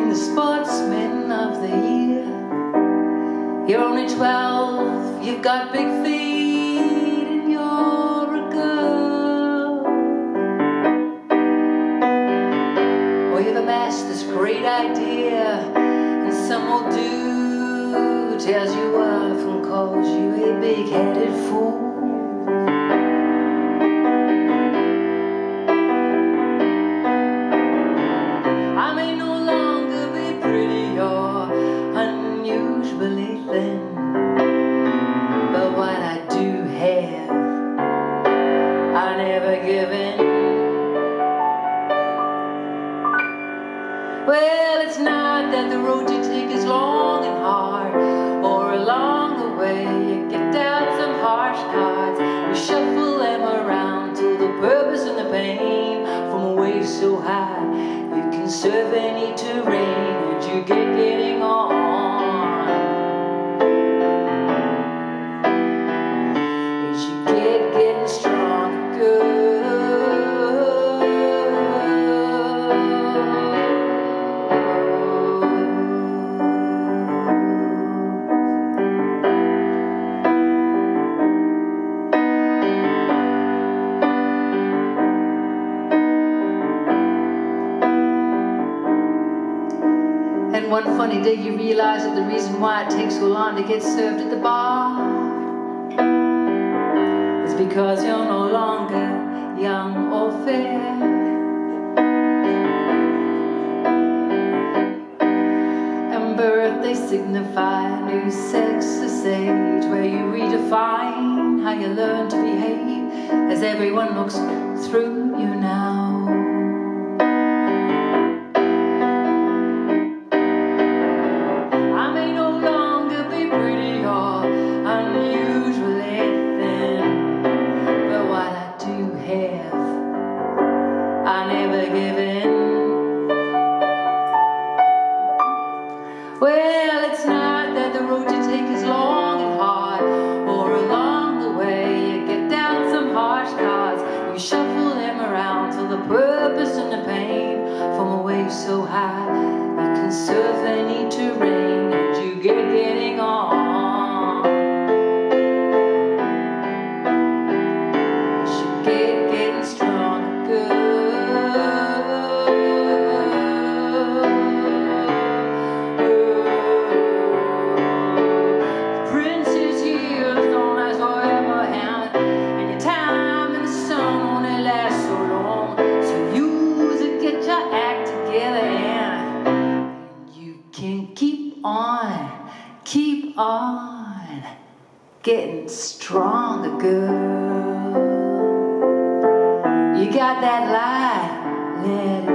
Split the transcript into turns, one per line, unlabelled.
the Sportsman of the Year. You're only 12, you've got big feet, and you're a girl. Or you've amassed this great idea, and some old dude tells you off and calls you a big-headed fool. Well, it's not that the road you take is long and hard, or along the way you get dealt some harsh cards. You shuffle them around till the purpose and the pain from a wave so high you can surf any terrain, and you get getting on. As you get getting stronger. And one funny day you realize that the reason why it takes so long to get served at the bar is because you're no longer young or fair. And birthdays signify a new sexless age, where you redefine how you learn to behave as everyone looks through you now. Well, it's not that the road you take is long and hard, or along the way you get down some harsh cards. You shuffle them around till the purpose and the pain from a wave so high you can surf any terrain, and you get getting on. You get getting stronger. Keep on getting stronger, girl. You got that light, let it